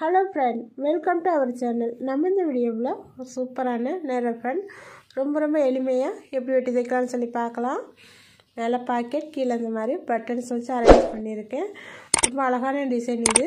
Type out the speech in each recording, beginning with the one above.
Hello friend, welcome to our channel. நம்ம இந்த வீடியோவில் ஒரு சூப்பரான நேர ஃப்ரெண்ட் ரொம்ப எளிமையாக எப்படி வெட்டி தைக்கலாம்னு சொல்லி பார்க்கலாம். மேலே பாக்கெட் கீழே இந்த மாதிரி பட்டன்ஸ் வச்சு அரேஞ்ச் பண்ணியிருக்கேன். ரொம்ப அழகான டிசைன் இது.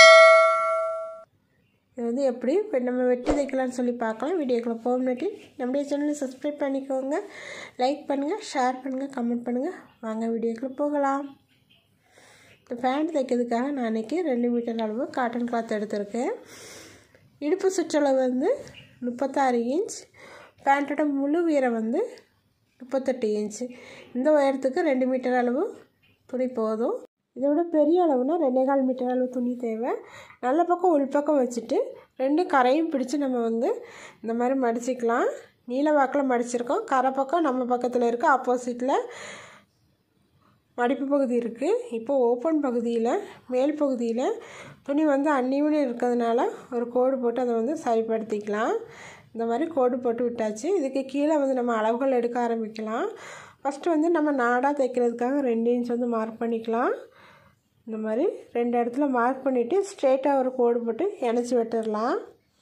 இது வந்து எப்படி நம்ம வெட்டி தைக்கலாம்னு சொல்லி பார்க்கலாம். வீடியோக்குள்ள போகும்போது நம்முடைய சேனலை சப்ஸ்கிரைப் பண்ணிக்கோங்க, லைக் பண்ணுங்கள், ஷேர் பண்ணுங்கள், கமெண்ட் பண்ணுங்கள். வாங்க வீடியோக்குள்ள போகலாம். இந்த பேண்ட் தைக்கிறதுக்காக நான் இன்றைக்கி 2 மீட்டர் அளவு காட்டன் கிளாத் எடுத்திருக்கேன். இடுப்பு சுற்றளவு வந்து 36 இன்ச், பேண்ட்டோட முழு உயரம் வந்து 38 இன்ச். இந்த உயரத்துக்கு 2 மீட்டர் அளவு துணி போதும். இதை விட பெரிய அளவுனா 2.25 மீட்டர் அளவு துணி தேவை. நல்ல பக்கம் உள்பக்கம் வச்சுட்டு 2 கரையும் பிடிச்சி நம்ம வந்து இந்த மாதிரி மடிச்சிக்கலாம். நீல வாக்கில் மடிச்சிருக்கோம். கரை பக்கம் நம்ம பக்கத்தில் இருக்க ஆப்போசிட்டில் மடிப்பு பகுதி இருக்குது. இப்போ ஓப்பன் பகுதியில் மேல் பகுதியில் துணி வந்து அன்னியூன்னு இருக்கிறதுனால ஒரு கோடு போட்டு அதை வந்து சரிப்படுத்திக்கலாம். இந்த மாதிரி கோடு போட்டு விட்டாச்சு. இதுக்கு கீழே வந்து நம்ம அளவுகள் எடுக்க ஆரம்பிக்கலாம். ஃபஸ்ட்டு வந்து நம்ம நாடாக தைக்கிறதுக்காக 2 இன்ச் வந்து மார்க் பண்ணிக்கலாம். இந்த மாதிரி 2 இடத்துல மார்க் பண்ணிவிட்டு ஸ்ட்ரெயிட்டாக ஒரு கோடு போட்டு இணைச்சி விட்டுடலாம்.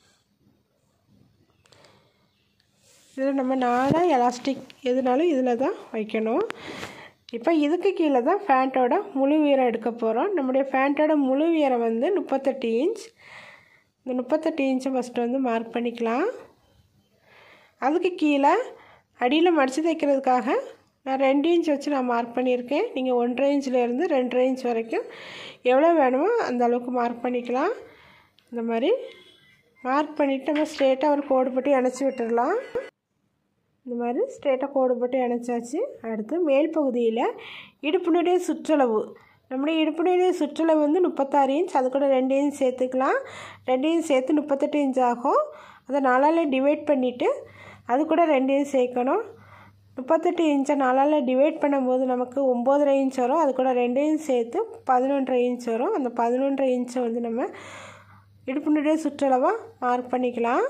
இதில் நம்ம நாடாக எலாஸ்டிக் எதுனாலும் இதில் தான் வைக்கணும். இப்போ இதுக்கு கீழே தான் பேண்ட்டோட முழு உயரம் எடுக்க போகிறோம். நம்முடைய பேண்ட்டோட முழு உயரம் வந்து 38 இன்ச். இந்த 38 இன்ச்சை ஃபஸ்ட்டு வந்து மார்க் பண்ணிக்கலாம். அதுக்கு கீழே அடியில் மடித்து தைக்கிறதுக்காக நான் 2 இன்ச் வச்சு நான் மார்க் பண்ணியிருக்கேன். நீங்கள் 1.5 இன்ச்லேருந்து 2.5 இன்ச் வரைக்கும் எவ்வளோ வேணுமோ அந்த அளவுக்கு மார்க் பண்ணிக்கலாம். இந்த மாதிரி மார்க் பண்ணிவிட்டு நம்ம ஸ்ட்ரெயிட்டாக ஒரு கோடு போட்டு இணைச்சி விட்டுடலாம். இந்த மாதிரி ஸ்ட்ரெயிட்டாக கோடு போட்டு இணைச்சாச்சு. அடுத்து மேல் பகுதியில் இடுப்பினுடைய சுற்றளவு, நம்முடைய இடுப்பினுடைய சுற்றளவு வந்து 36 இன்ச். அது கூட 2 இன்ச் சேர்த்துக்கலாம். 2 இன்ச் சேர்த்து 38 இன்ச் ஆகும். அதை 4ஆல் டிவைட் பண்ணிவிட்டு அது கூட 2 இன்ச் சேர்க்கணும். 38 இன்ச்சை 4ஆல் டிவைட் பண்ணும்போது நமக்கு 9.5 இன்ச் வரும். அது கூட 2 இன்ச் சேர்த்து 11.5 இன்ச் வரும். அந்த 11.5 இன்ச்சை வந்து நம்ம இடுப்பினுடைய சுற்றளவாக மார்க் பண்ணிக்கலாம்.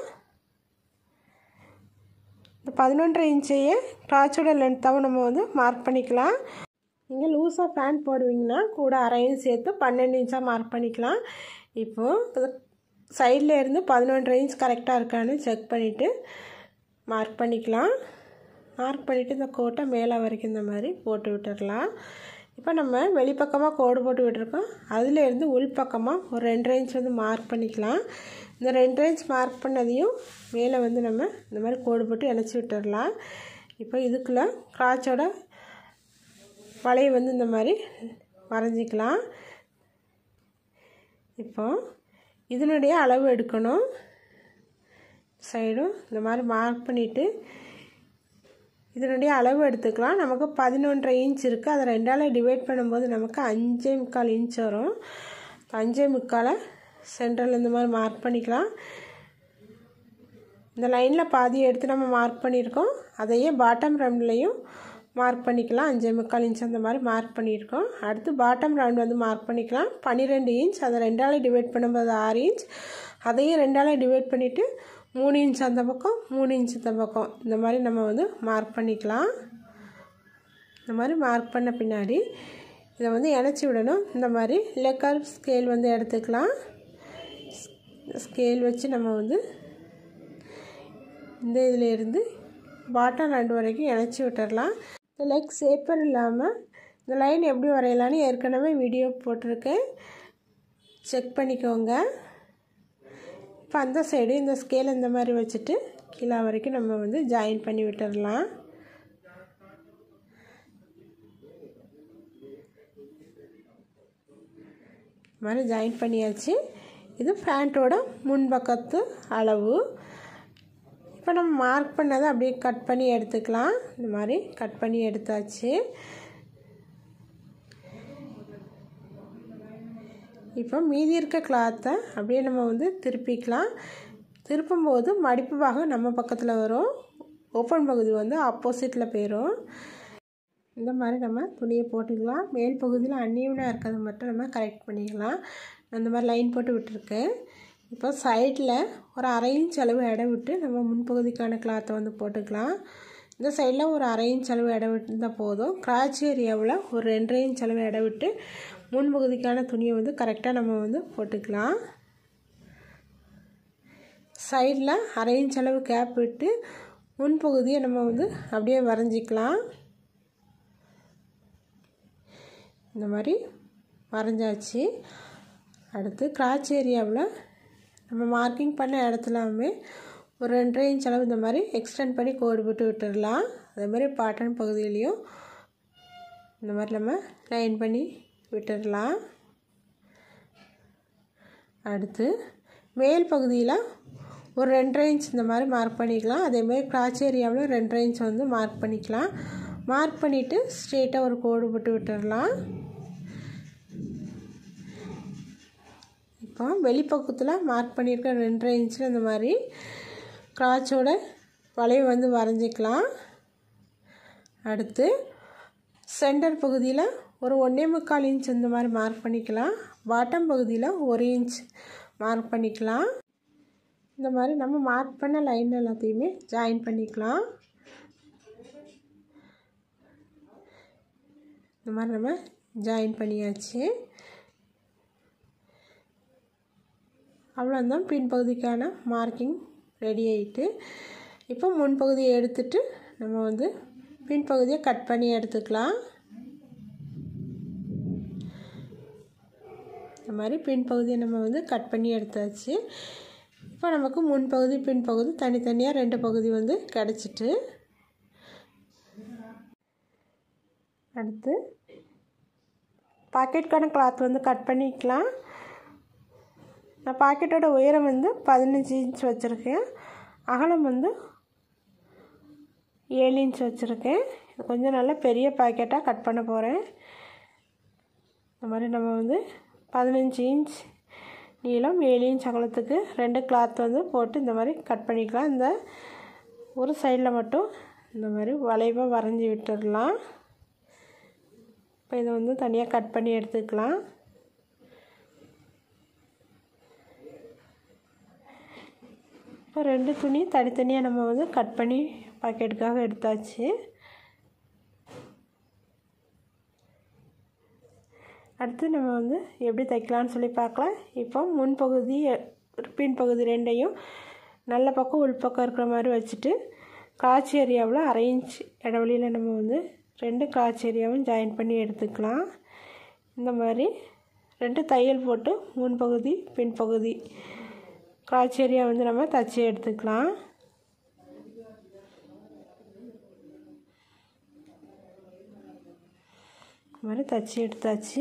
இந்த 11.5 இன்ச்சையே கிளாத்தோட லென்த்தாகவும் நம்ம வந்து மார்க் பண்ணிக்கலாம். நீங்கள் லூஸாக பேண்ட் போடுவீங்கன்னா கூட 1/2 இன்ச் சேர்த்து 12 இன்ச்சாக மார்க் பண்ணிக்கலாம். இப்போது சைடில் இருந்து 11.5 இன்ச் கரெக்டாக இருக்கான்னு செக் பண்ணிவிட்டு மார்க் பண்ணிக்கலாம். மார்க் பண்ணிவிட்டு இந்த கோட்டை மேலே வரைக்கும் இந்த மாதிரி போட்டு விட்டுடலாம். இப்போ நம்ம வெளிப்பக்கமாக கோடு போட்டு விட்டுருக்கோம். அதிலேருந்து உள்பக்கமாக ஒரு 2.5 இன்ச் வந்து மார்க் பண்ணிக்கலாம். இந்த 2.5 இன்ச் மார்க் பண்ணதையும் மேலே வந்து நம்ம இந்த மாதிரி கோடு போட்டு இணைச்சி விட்டுடலாம். இப்போ இதுக்குள்ளே கிராச்சோட வளைய வந்து இந்த மாதிரி வரைஞ்சிக்கலாம். இப்போ இதனுடைய அளவு எடுக்கணும். சைடும் இந்த மாதிரி மார்க் பண்ணிவிட்டு இதனுடைய அளவு எடுத்துக்கலாம். நமக்கு 11.5 இன்ச் இருக்குது. அதை 2ஆல் டிவைட் பண்ணும்போது நமக்கு 5.25 இன்ச் வரும். 5.25 சென்டரில் இந்த மாதிரி மார்க் பண்ணிக்கலாம். இந்த லைனில் பாதியை எடுத்து நம்ம மார்க் பண்ணியிருக்கோம். அதையே பாட்டம் ரவுண்ட்லேயும் மார்க் பண்ணிக்கலாம். 5.25 இன்ச் அந்த மாதிரி மார்க் பண்ணியிருக்கோம். அடுத்து பாட்டம் ரவுண்ட் வந்து மார்க் பண்ணிக்கலாம். 12 இன்ச். அதை 2ஆல் டிவைட் பண்ணும்போது 6 இன்ச். அதையும் 2ஆல் டிவைட் பண்ணிவிட்டு 3 இன்ச் அந்த பக்கம், 3 இன்ச் இந்த பக்கம், இந்த மாதிரி நம்ம வந்து மார்க் பண்ணிக்கலாம். இந்த மாதிரி மார்க் பண்ண பின்னாடி இதை வந்து இணைச்சி விடணும். இந்த மாதிரி லெக்கர் ஸ்கேல் வந்து எடுத்துக்கலாம். ஸ்கேல் வச்சு நம்ம வந்து இந்த இதில் இருந்து பாட்டம் ரவுண்ட் வரைக்கும் இணைச்சி விட்டுடலாம். இந்த லெக் ஷேப்பர் இல்லாமல் இந்த லைன் எப்படி வரையலான்னு ஏற்கனவே வீடியோ போட்டிருக்கேன், செக் பண்ணிக்கோங்க. இப்போ அந்த சைடு இந்த ஸ்கேல் இந்த மாதிரி வச்சுட்டு கீழே வரைக்கும் நம்ம வந்து ஜாயின் பண்ணி விட்டுடலாம். இந்த மாதிரி ஜாயின் பண்ணியாச்சு. இது பேண்ட்டோட முன்பக்கத்து அளவு. இப்போ நம்ம மார்க் பண்ணதை அப்படியே கட் பண்ணி எடுத்துக்கலாம். இந்த மாதிரி கட் பண்ணி எடுத்தாச்சு. இப்போ மீதி இருக்க கிளாத்தை அப்படியே நம்ம வந்து திருப்பிக்கலாம். திருப்பும்போது மடிப்பு பாகம் நம்ம பக்கத்தில் வரும், ஓப்பன் பகுதி வந்து ஆப்போசிட்டில் போயிடும். இந்த மாதிரி நம்ம துணியை போட்டுக்கலாம். மேல் பகுதியில் அன்னியூனாக இருக்கிறத மட்டும் நம்ம கரெக்ட் பண்ணிக்கலாம். அந்த மாதிரி லைன் போட்டு விட்டுருக்கேன். இப்போ சைடில் ஒரு 1/2 இன்ச் அளவு எடை விட்டு நம்ம முன்பகுதிக்கான கிளாத்தை வந்து போட்டுக்கலாம். இந்த சைடில் ஒரு 1/2 இன்ச் அளவு எடை விட்டுருந்தால் போதும். கிராச் ஏரியாவில் ஒரு 2.5 இன்ச் அளவு எடை விட்டு முன்பகுதிக்கான துணியை வந்து கரெக்டாக நம்ம வந்து போட்டுக்கலாம். சைடில் 1/2 இன்ச் அளவு கேப் விட்டு முன்பகுதியை நம்ம வந்து அப்படியே வரைஞ்சிக்கலாம். இந்த மாதிரி வரைஞ்சாச்சு. அடுத்து கிராச் ஏரியாவில் நம்ம மார்க்கிங் பண்ண இடத்துலாமே ஒரு 2.5 இன்ச் அளவு இந்த மாதிரி எக்ஸ்டெண்ட் பண்ணி கோடு போட்டு விட்டுடலாம். அதே மாதிரி பாட்டன் பகுதியிலையும் இந்த மாதிரி நம்ம லைன் பண்ணி விட்டுடலாம். அடுத்து மேல் பகுதியில் ஒரு 2.5 இன்ச் இந்த மாதிரி மார்க் பண்ணிக்கலாம். அதேமாதிரி கிராச் ஏரியாவில் 2.5 இன்ச் வந்து மார்க் பண்ணிக்கலாம். மார்க் பண்ணிவிட்டு ஸ்ட்ரெயிட்டாக ஒரு கோடு போட்டு விட்டுடலாம். இப்போ வெளிப்பக்கத்தில் மார்க் பண்ணியிருக்க 2.5 இன்ச்சில் இந்த மாதிரி கிராச்சோட வளைவு வந்து வரைஞ்சிக்கலாம். அடுத்து சென்டர் பகுதியில் ஒரு 1.25 இன்ச் இந்த மாதிரி மார்க் பண்ணிக்கலாம். பாட்டம் பகுதியில் 1 இன்ச் மார்க் பண்ணிக்கலாம். இந்த மாதிரி நம்ம மார்க் பண்ண லைன் எல்லாத்தையுமே ஜாயின் பண்ணிக்கலாம். இந்த மாதிரி நம்ம ஜாயின் பண்ணியாச்சு. அவ்வளோதான், பின்பகுதிக்கான மார்க்கிங் ரெடி ஆகிட்டு. இப்போ முன்பகுதியை எடுத்துட்டு நம்ம வந்து பின்பகுதியை கட் பண்ணி எடுத்துக்கலாம். இந்த மாதிரி பின்பகுதியை நம்ம வந்து கட் பண்ணி எடுத்தாச்சு. இப்போ நமக்கு முன்பகுதி பின்பகுதி தனித்தனியாக 2 பகுதி வந்து கிடச்சிட்டு, அடுத்து பாக்கெட்டுக்கான கிளாத் வந்து கட் பண்ணிக்கலாம். நான் பாக்கெட்டோட உயரம் வந்து 15 இன்ச் வச்சுருக்கேன். அகலம் வந்து 7 இன்ச் வச்சுருக்கேன். இது கொஞ்சம் நல்ல பெரிய பாக்கெட்டாக கட் பண்ண போகிறேன். இந்த மாதிரி நம்ம வந்து 15 இன்ச் நீளம் 7 இன்ச் அகலத்துக்கு 2 கிளாத் வந்து போட்டு இந்த மாதிரி கட் பண்ணிக்கலாம். இந்த ஒரு சைடில் மட்டும் இந்த மாதிரி வளைவாக வரைஞ்சி விட்டுடலாம். இப்போ இதை வந்து தனியாக கட் பண்ணி எடுத்துக்கலாம். இப்போ 2 துணி தனித்தனியாக நம்ம வந்து கட் பண்ணி பாக்கெட்டுக்காக எடுத்தாச்சு. அடுத்து நம்ம வந்து எப்படி தைக்கலான்னு சொல்லி பார்க்கலாம். இப்போ முன்பகுதி பின்பகுதி 2ஐயும் நல்ல பக்கம் உள்பக்கம் இருக்கிற மாதிரி வச்சுட்டு கிராச் ஏரியாவில் 1/2 இன்ச் இடைவெளியில் நம்ம வந்து 2 கிராச் ஏரியாவும் ஜாயின் பண்ணி எடுத்துக்கலாம். இந்த மாதிரி 2 தையல் போட்டு முன்பகுதி பின்பகுதி கிராச் ஏரியா வந்து நம்ம தச்சு எடுத்துக்கலாம். இந்த மாதிரி தச்சு எடுத்தாச்சு.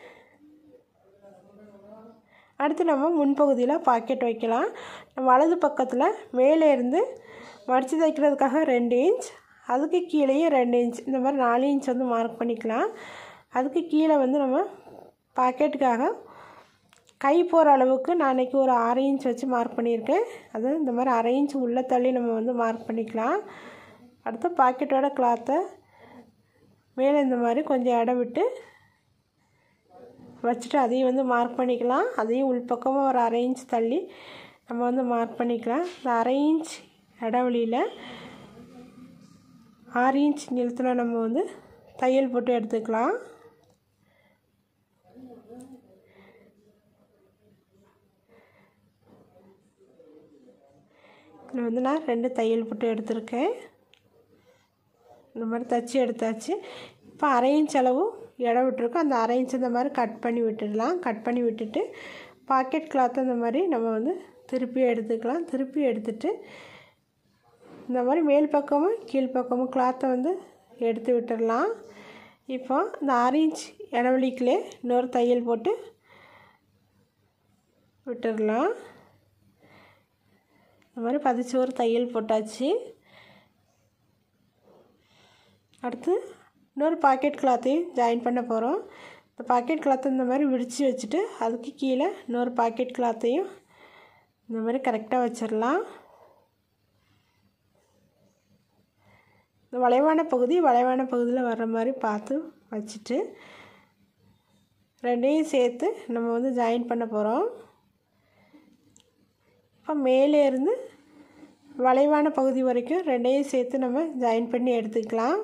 அடுத்து நம்ம முன்பகுதியில் பாக்கெட் வைக்கலாம். வலது பக்கத்தில் மேலே இருந்து மடித்து தைக்கிறதுக்காக 2 இன்ச், அதுக்கு கீழேயே 2 இன்ச், இந்த மாதிரி 4 இன்ச் வந்து மார்க் பண்ணிக்கலாம். அதுக்கு கீழே வந்து நம்ம பாக்கெட்டுக்காக கை போகிற அளவுக்கு நான் இன்றைக்கி ஒரு 6 இன்ச் வச்சு மார்க் பண்ணியிருக்கேன். அது இந்த மாதிரி 1/2 இன்ச் உள்ளே தள்ளி நம்ம வந்து மார்க் பண்ணிக்கலாம். அடுத்து பாக்கெட்டோட கிளாத்தை மேலே இந்த மாதிரி கொஞ்சம் இடம் விட்டு வச்சுட்டு அதையும் வந்து மார்க் பண்ணிக்கலாம். அதையும் உள்பக்கமாக ஒரு 1/2 இன்ச் தள்ளி நம்ம வந்து மார்க் பண்ணிக்கலாம். இந்த 1/2 இன்ச் இடைவெளியில் 6 இன்ச் நிலத்தில் நம்ம வந்து தையல் போட்டு எடுத்துக்கலாம். இதில் வந்து நான் 2 தையல் போட்டு எடுத்திருக்கேன். இந்த மாதிரி தைச்சி எடுத்தாச்சு. இப்போ 1/2 இன்ச் அளவு இடம் விட்டுருக்கோம். அந்த 1/2 இன்ச் இந்த மாதிரி கட் பண்ணி விட்டுடலாம். கட் பண்ணி விட்டுட்டு பாக்கெட் கிளாத்தை இந்த மாதிரி நம்ம வந்து திருப்பி எடுத்துக்கலாம். திருப்பி எடுத்துட்டு இந்த மாதிரி மேல் பக்கமும் கீழ்ப்பக்கமும் கிளாத்தை வந்து எடுத்து விட்டுடலாம். இப்போ இந்த 6 இன்ச் இடைவெளிக்குள்ளே இன்னொரு தையல் போட்டு விட்டுடலாம். இந்த மாதிரி 11 தையல் போட்டாச்சு. அடுத்து இன்னொரு பாக்கெட் கிளாத்தையும் ஜாயின் பண்ண போகிறோம். இந்த பாக்கெட் கிளாத்தை இந்த மாதிரி விரித்து வச்சுட்டு அதுக்கு கீழே இன்னொரு பாக்கெட் கிளாத்தையும் இந்த மாதிரி கரெக்டாக வச்சிடலாம். இந்த வளைவான பகுதியில் வர்ற மாதிரி பார்த்து வச்சுட்டு 2ஐயும் சேர்த்து நம்ம வந்து ஜாயின் பண்ண போகிறோம். இப்போ மேலே இருந்து வளைவான பகுதி வரைக்கும் 2ஐயும் சேர்த்து நம்ம ஜாயின் பண்ணி எடுத்துக்கலாம்.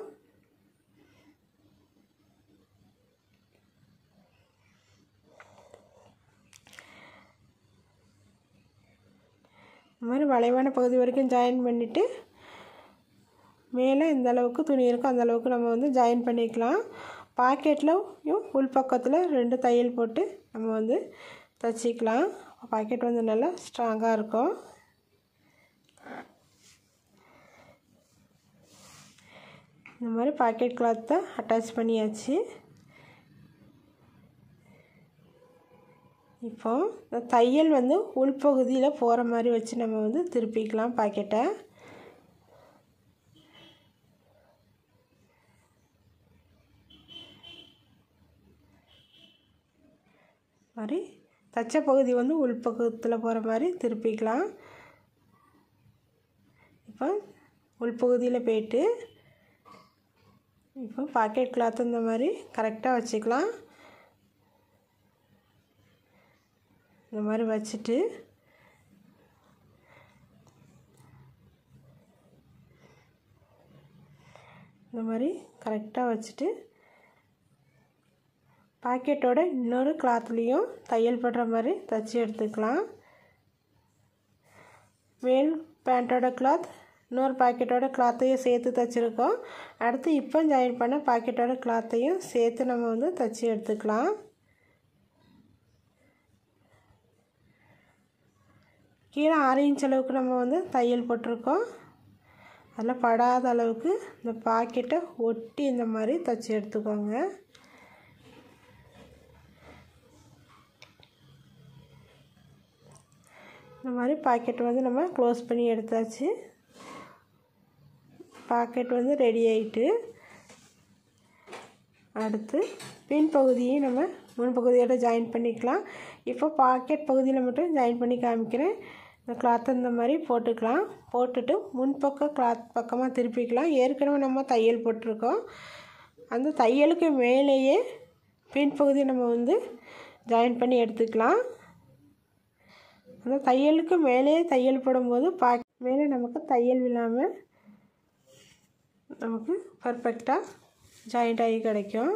இந்த மாதிரி வளைவான பகுதி வரைக்கும் ஜாயின் பண்ணிவிட்டு மேலே எந்த அளவுக்கு துணி இருக்கோ அந்த அளவுக்கு நம்ம வந்து ஜாயின் பண்ணிக்கலாம். பாக்கெட்லையும் உள் பக்கத்தில் 2 தையல் போட்டு நம்ம வந்து தைச்சிக்கலாம். பாக்கெட் வந்து நல்லா ஸ்ட்ராங்காக இருக்கும். இந்த மாதிரி பாக்கெட் கிளாத்தை அட்டாச் பண்ணியாச்சு. இப்போ இந்த தையல் வந்து உள்பகுதியில் போகிற மாதிரி வச்சு நம்ம வந்து திருப்பிக்கலாம் பாக்கெட்டை. மாதிரி தச்ச பகுதி வந்து உள்பக்கத்தில் போகிற மாதிரி திருப்பிக்கலாம். இப்போ உள்பகுதியில் போயிட்டு இப்போ பாக்கெட் கிளாத் இந்த மாதிரி கரெக்டாக வச்சுக்கலாம். இந்த மாதிரி வச்சுட்டு இந்த மாதிரி கரெக்டாக வச்சுட்டு பாக்கெட்டோட இன்னொரு கிளாத்லேயும் தையல் படுற மாதிரி தைச்சி எடுத்துக்கலாம். மேல் பேண்ட்டோட கிளாத் இன்னொரு பாக்கெட்டோட கிளாத்தையும் சேர்த்து தைச்சிருக்கோம். அடுத்து இப்போ ஜாயின் பண்ண பாக்கெட்டோட கிளாத்தையும் சேர்த்து நம்ம வந்து தைச்சி எடுத்துக்கலாம். கீழே 6 இன்ச் அளவுக்கு நம்ம வந்து தையல் போட்டிருக்கோம். அதில் படாத அளவுக்கு இந்த பாக்கெட்டை ஒட்டி இந்த மாதிரி தைச்சி எடுத்துக்கோங்க. இந்த மாதிரி பாக்கெட் வந்து நம்ம க்ளோஸ் பண்ணி எடுத்தாச்சு. பாக்கெட் வந்து ரெடி ஆகிட்டு அடுத்து பின் பகுதியை நம்ம முன் பகுதியோட ஜாயின் பண்ணிக்கலாம். இப்போ பாக்கெட் பகுதியில் மட்டும் ஜாயின் பண்ணி காமிக்கிறேன். இந்த கிளாத்தை இந்த மாதிரி போட்டுக்கலாம். போட்டுட்டு முன்பக்க கிளாத் பக்கமாக திருப்பிக்கலாம். ஏற்கனவே நம்ம தையல் போட்டிருக்கோம். அந்த தையலுக்கு மேலேயே பின் பகுதியை நம்ம வந்து ஜாயின் பண்ணி எடுத்துக்கலாம். அந்த தையலுக்கு மேலேயே தையல் போடும்போது மேலே நமக்கு தையல் விழாமல் நமக்கு பர்ஃபெக்டாக ஜாயிண்ட் ஆகி கிடைக்கும்.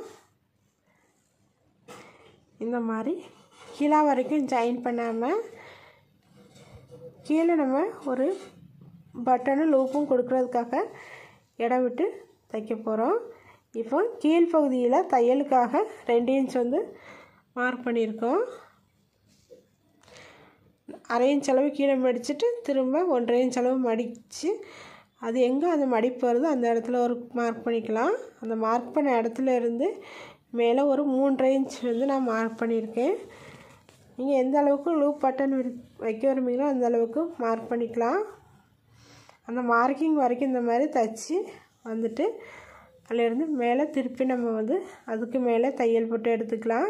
இந்த மாதிரி கீழே வரைக்கும் ஜாயின் பண்ணாமல் கீழே நம்ம ஒரு பட்டனும் லூப்பும் கொடுக்குறதுக்காக இடம் விட்டு தைக்க போகிறோம். இப்போ கீழ்ப்பகுதியில் தையலுக்காக 2 இன்ச் வந்து மார்க் பண்ணியிருக்கோம். 1/2 இன்ச் அளவு கீழே மடிச்சுட்டு திரும்ப 1/2 இன்ச் அளவு மடித்து அது எங்கே அந்த மடிப்பு வருதோ அந்த இடத்துல ஒரு மார்க் பண்ணிக்கலாம். அந்த மார்க் பண்ண இடத்துல இருந்து மேலே ஒரு 3/2 இன்ச் வந்து நான் மார்க் பண்ணியிருக்கேன். நீங்கள் எந்த அளவுக்கு லூப் பட்டன் வைக்க விரும்புகிறீங்களோ அந்த அளவுக்கு மார்க் பண்ணிக்கலாம். அந்த மார்க்கிங் வரைக்கும் இந்த மாதிரி தைச்சி வந்துட்டு அதிலேருந்து மேலே திருப்பி நம்ம வந்து அதுக்கு மேலே தையல் போட்டு எடுத்துக்கலாம்.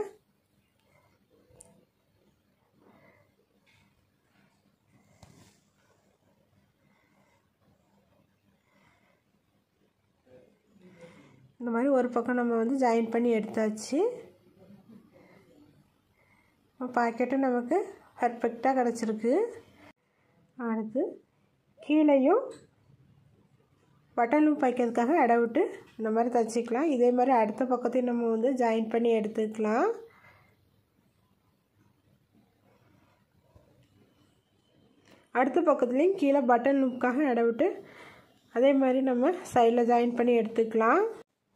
இந்த மாதிரி ஒரு பக்கம் நம்ம வந்து ஜாயின் பண்ணி எடுத்தாச்சு. பாக்கெட்டும் நமக்கு பர்ஃபெக்டாக கிடச்சிருக்கு. அடுத்து கீழேயும் பட்டன் லூப் வைக்கிறதுக்காக இடம் விட்டு இந்த மாதிரி தைச்சிக்கலாம். இதே மாதிரி அடுத்த பக்கத்தையும் நம்ம வந்து ஜாயின் பண்ணி எடுத்துக்கலாம். அடுத்த பக்கத்துலேயும் கீழே பட்டன் லூப்புக்காக இடம் விட்டு அதே மாதிரி நம்ம சைடில் ஜாயின் பண்ணி எடுத்துக்கலாம்.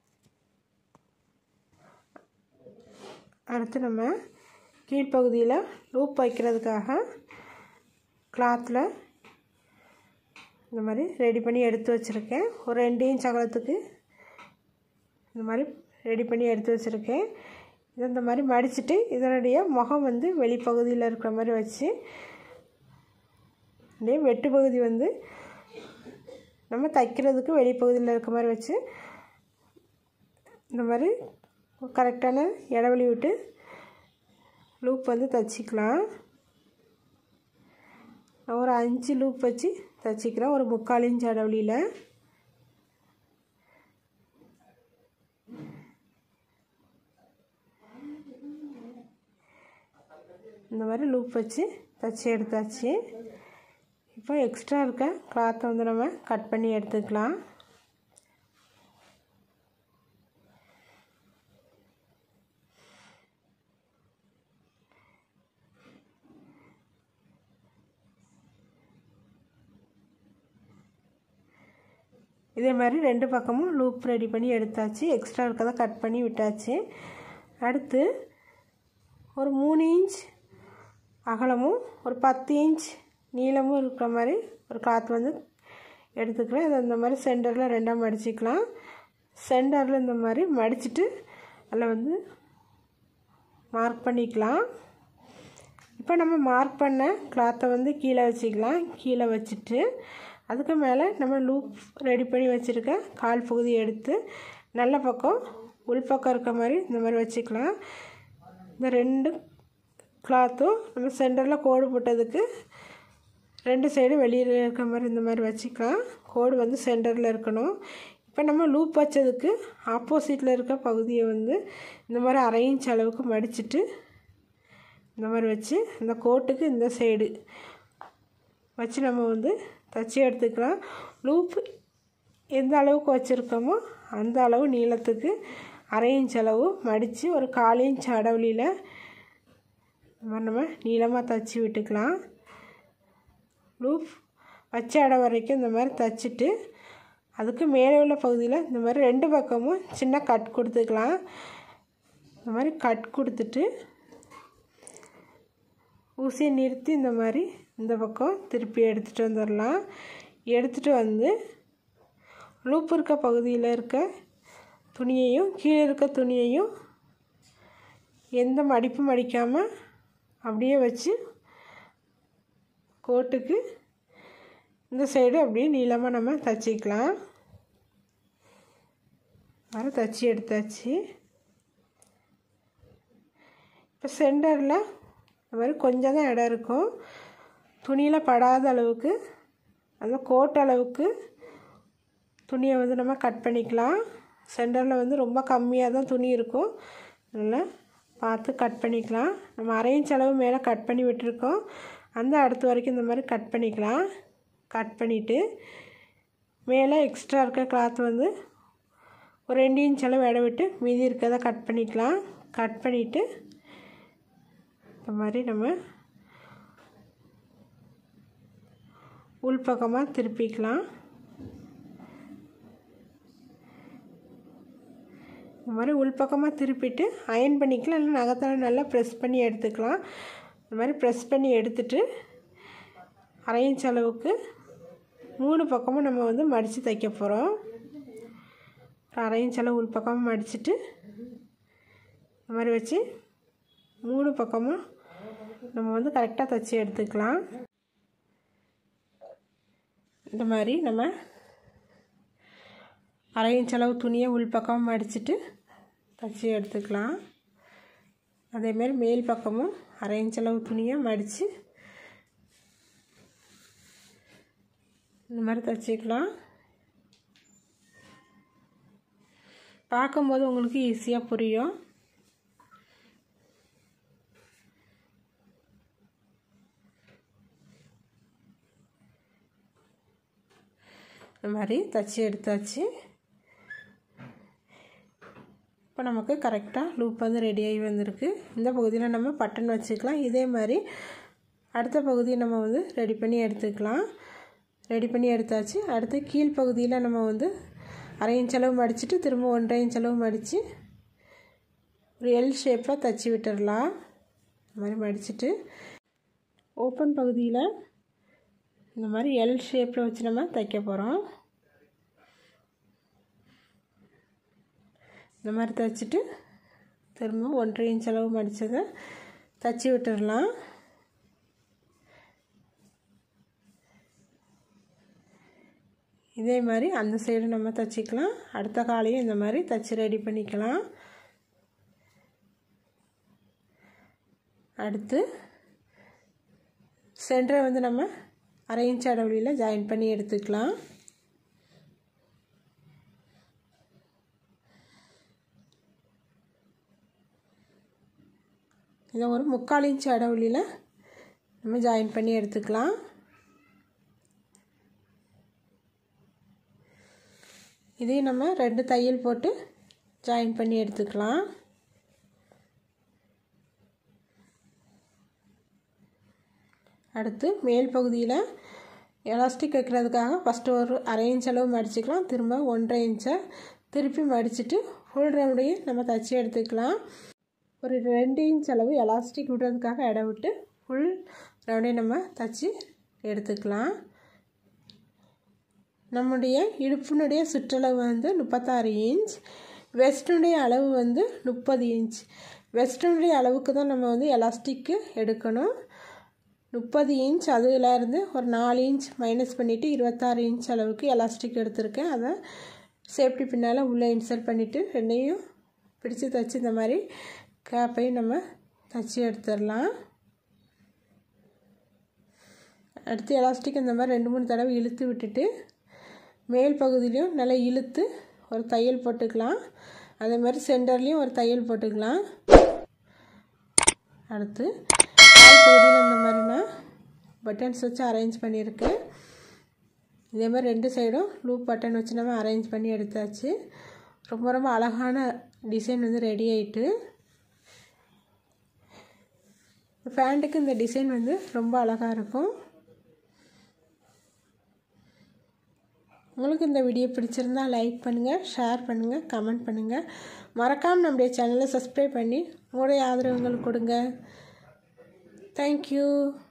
அடுத்து நம்ம கீழ்ப்பகுதியில் லூப் வைக்கிறதுக்காக கிளாத்தில் இந்த மாதிரி ரெடி பண்ணி எடுத்து வச்சுருக்கேன். ஒரு 2 இன்ச் அகலத்துக்கு இந்த மாதிரி ரெடி பண்ணி எடுத்து வச்சுருக்கேன். இதை இந்த மாதிரி மடிச்சுட்டு இதனுடைய முகம் வந்து வெளிப்பகுதியில் இருக்கிற மாதிரி வச்சு அப்படியே வெட்டு பகுதி வந்து நம்ம தைக்கிறதுக்கு வெளிப்பகுதியில் இருக்க மாதிரி வச்சு இந்த மாதிரி கரெக்டான இடைவெளி விட்டு லூப் வந்து தைச்சிக்கலாம். நான் ஒரு 5 லூப் வச்சு தைச்சிக்கிறேன். ஒரு 3/4 இன்ச் இடைவெளியில் இந்த மாதிரி லூப் வச்சு தைச்சி எடுத்தாச்சு. இப்போ எக்ஸ்ட்ரா இருக்க கிளாத்தை வந்து நம்ம கட் பண்ணி எடுத்துக்கலாம். இதே மாதிரி 2 பக்கமும் லூப் ரெடி பண்ணி எடுத்தாச்சு. எக்ஸ்ட்ரா இருக்கதை கட் பண்ணி விட்டாச்சு. அடுத்து ஒரு 3 இன்ச் அகலமும் ஒரு 10 இன்ச் நீளமும் இருக்கிற மாதிரி ஒரு கிளாத் வந்து எடுத்துக்கிறேன். அதை இந்த மாதிரி சென்டரில் 2ஆக மடிச்சிக்கலாம். சென்டரில் இந்த மாதிரி மடிச்சுட்டு அதில் வந்து மார்க் பண்ணிக்கலாம். இப்போ நம்ம மார்க் பண்ண கிளாத்தை வந்து கீழே வச்சுக்கலாம். கீழே வச்சுட்டு அதுக்கு மேலே நம்ம லூப் ரெடி பண்ணி வச்சுருக்க கால் பகுதி எடுத்து நல்ல பக்கம் உள்பக்கம் இருக்க மாதிரி இந்த மாதிரி வச்சுக்கலாம். இந்த 2 கிளாத்தும் நம்ம சென்டரில் கோடு போட்டதுக்கு 2 சைடும் வெளியில் இருக்க மாதிரி இந்த மாதிரி வச்சுக்கலாம். கோடு வந்து சென்டரில் இருக்கணும். இப்போ நம்ம லூப் வச்சதுக்கு ஆப்போசிட்டில் இருக்க பகுதியை வந்து இந்த மாதிரி 1/2 இன்ச் அளவுக்கு மடிச்சுட்டு இந்த மாதிரி வச்சு இந்த கோட்டுக்கு இந்த சைடு வச்சு நம்ம வந்து தச்சு எடுத்துக்கலாம். லூப் எந்த அளவுக்கு வச்சுருக்கோமோ அந்த அளவு நீளத்துக்கு 1/2 இன்ச் அளவு மடித்து ஒரு 1/4 இன்ச் அடவலியில் இந்த மாதிரி நம்ம நீளமாக தச்சு விட்டுக்கலாம். லூப் வச்ச இடம் வரைக்கும் இந்த மாதிரி தச்சுட்டு அதுக்கு மேலே உள்ள பகுதியில் இந்த மாதிரி 2 பக்கமும் சின்ன கட் கொடுத்துக்கலாம். இந்த மாதிரி கட் கொடுத்துட்டு ஊசியை நிறுத்தி இந்த மாதிரி இந்த பக்கம் திருப்பி எடுத்துகிட்டு வந்துடலாம். எடுத்துகிட்டு வந்து லூப் இருக்க பகுதியில் இருக்க துணியையும் கீழே இருக்க துணியையும் எந்த மடிப்பும் மடிக்காமல் அப்படியே வச்சு கோட்டுக்கு இந்த சைடு அப்படியே நீளமாக நம்ம தச்சிக்கலாம். வர தச்சு எடுத்தாச்சு. இப்போ சென்டரில் இந்த மாதிரி கொஞ்சம் தான் இடம் இருக்கும். துணியில் படாத அளவுக்கு அந்த கோட் அளவுக்கு துணியை வந்து நம்ம கட் பண்ணிக்கலாம். சென்டரில் வந்து ரொம்ப கம்மியாக தான் துணி இருக்கும். அதனால் பார்த்து கட் பண்ணிக்கலாம். நம்ம 1/2 இன்ச் அளவு மேலே கட் பண்ணி விட்டுருக்கோம். அந்த அடுத்து வரைக்கும் இந்த மாதிரி கட் பண்ணிக்கலாம். கட் பண்ணிவிட்டு மேலே எக்ஸ்ட்ரா இருக்க கிளாத் வந்து ஒரு 2 இன்ச் அளவு இடம் விட்டு மீதி இருக்கிறத கட் பண்ணிக்கலாம். கட் பண்ணிவிட்டு இந்த மாதிரி நம்ம உள்பக்கமாக திருப்பிக்கலாம். இந்த மாதிரி உள்பக்கமாக திருப்பிட்டு அயன் பண்ணிக்கலாம். இல்லை நகத்தால் நல்லா ப்ரெஸ் பண்ணி எடுத்துக்கலாம். இந்த மாதிரி ப்ரெஸ் பண்ணி எடுத்துட்டு 1/2 இன்ச் அளவுக்கு 3 பக்கமும் நம்ம வந்து மடித்து தைக்க போகிறோம். 1/2 இன்ச் அளவு உள்பக்கமாக மடிச்சுட்டு இந்த மாதிரி வச்சு 3 பக்கமும் நம்ம வந்து கரெக்டாக தைச்சி எடுத்துக்கலாம். இந்த மாதிரி நம்ம 1/2 இன்ச் அளவு துணியை உள்பக்கமாக மடிச்சுட்டு தைச்சி எடுத்துக்கலாம். அதேமாதிரி மேல் பக்கமும் 1/2 இன்ச் அளவு துணியை மடித்து இந்த மாதிரி தைச்சிக்கலாம். பார்க்கும்போது உங்களுக்கு ஈஸியாக புரியும். இந்த மாதிரி தைச்சி எடுத்தாச்சு. இப்போ நமக்கு கரெக்டாக லூப் வந்து ரெடியாகி வந்திருக்கு. இந்த பகுதியில் நம்ம பட்டன் வச்சுக்கலாம். இதே மாதிரி அடுத்த பகுதியை நம்ம வந்து ரெடி பண்ணி எடுத்துக்கலாம். ரெடி பண்ணி எடுத்தாச்சு. அடுத்து கீழ்ப்பகுதியில் நம்ம வந்து 1/2 இன்ச் அளவு மடிச்சுட்டு திரும்ப 1/2 இன்ச் அளவு மடித்து ஒரு எல் ஷேப்பில் தைச்சி விட்டுடலாம். இந்த மாதிரி மடிச்சுட்டு ஓப்பன் பகுதியில் இந்த மாதிரி எல் ஷேப்பில் வச்சு நம்ம தைக்க போகிறோம். இந்த மாதிரி தைச்சிட்டு திரும்ப 1/2 இன்ச் அளவு மடித்ததை தைச்சி விட்டுடலாம். இதே மாதிரி அந்த சைடு நம்ம தைச்சிக்கலாம். அடுத்த காலையும் இந்த மாதிரி தைச்சி ரெடி பண்ணிக்கலாம். அடுத்து சென்டரை வந்து நம்ம 1/2 இன்ச் அடவலியில் ஜாயின் பண்ணி எடுத்துக்கலாம். இதை ஒரு 3/4 இன்ச் அடவலியில் நம்ம ஜாயின் பண்ணி எடுத்துக்கலாம். இதையும் நம்ம 2 தையல் போட்டு ஜாயின் பண்ணி எடுத்துக்கலாம். அடுத்து மேல் பகுதியில் எலாஸ்டிக் வைக்கிறதுக்காக ஃபஸ்ட்டு ஒரு அரை இன்ச் அளவு மடிச்சுக்கலாம். திரும்ப 1.5 இன்ச்சை திருப்பி மடிச்சுட்டு ஃபுல் ரவுண்டையும் நம்ம தச்சு எடுத்துக்கலாம். ஒரு 2 இன்ச் அளவு எலாஸ்டிக் விடுறதுக்காக இடம் விட்டு ஃபுல் ரவுண்டையும் நம்ம தச்சு எடுத்துக்கலாம். நம்முடைய இடுப்பினுடைய சுற்றளவு வந்து 36 இன்ச், வெஸ்டனுடைய அளவு வந்து 30 இன்ச். வெஸ்டனுடைய அளவுக்கு தான் நம்ம வந்து எலாஸ்டிக்கு எடுக்கணும். 30 இன்ச் அதிலேருந்து ஒரு 4 இன்ச் மைனஸ் பண்ணிவிட்டு 26 இன்ச் அளவுக்கு எலாஸ்டிக் எடுத்திருக்கேன். அதை சேஃப்டி பின்னால் உள்ளே இன்சர்ட் பண்ணிவிட்டு ரெண்டையும் பிடிச்சி தைச்சி இந்த மாதிரி கேப்பையும் நம்ம தைச்சி எடுத்துடலாம். அடுத்து எலாஸ்டிக் இந்த மாதிரி 2-3 தடவை இழுத்து விட்டுட்டு மேல் பகுதியிலையும் நல்லா இழுத்து ஒரு தையல் போட்டுக்கலாம். அதே மாதிரி சென்டர்லேயும் ஒரு தையல் போட்டுக்கலாம். அடுத்து கால் பகுதியில் இந்த மாதிரி நான் பட்டன்ஸ் வச்சு அரேஞ்ச் பண்ணியிருக்கேன். இதே மாதிரி 2 சைடும் லூப் பட்டன் வச்சு நம்ம அரேஞ்ச் பண்ணி எடுத்தாச்சு. ரொம்ப ரொம்ப அழகான டிசைன் வந்து ரெடி ஆகிட்டு. பேண்ட்டுக்கு இந்த டிசைன் வந்து ரொம்ப அழகாக இருக்கும். உங்களுக்கு இந்த வீடியோ பிடிச்சிருந்தா லைக் பண்ணுங்கள், ஷேர் பண்ணுங்கள், கமெண்ட் பண்ணுங்கள். மறக்காமல் நம்முடைய சேனலை சப்ஸ்கிரைப் பண்ணி உங்களுடைய ஆதரவுகள் கொடுங்க. தேங்க்யூ.